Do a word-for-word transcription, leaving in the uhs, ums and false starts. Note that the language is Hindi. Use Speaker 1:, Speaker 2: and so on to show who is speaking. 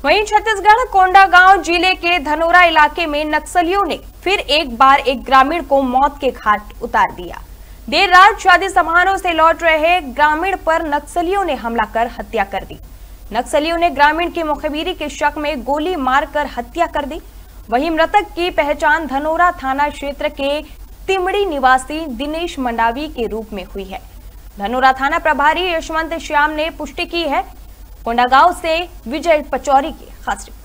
Speaker 1: वहीं छत्तीसगढ़ कोंडागांव जिले के धनोरा इलाके में नक्सलियों ने फिर एक बार एक ग्रामीण को मौत के घाट उतार दिया। देर रात शादी समारोह से लौट रहे ग्रामीण पर नक्सलियों ने हमला कर हत्या कर दी। नक्सलियों ने ग्रामीण की मुखबिरी के शक में गोली मारकर हत्या कर दी। वहीं मृतक की पहचान धनोरा थाना क्षेत्र के तिमड़ी निवासी दिनेश मंडावी के रूप में हुई है। धनोरा थाना प्रभारी यशवंत श्याम ने पुष्टि की है। कोंडागांव से विजय पचौरी की खास रिपोर्ट।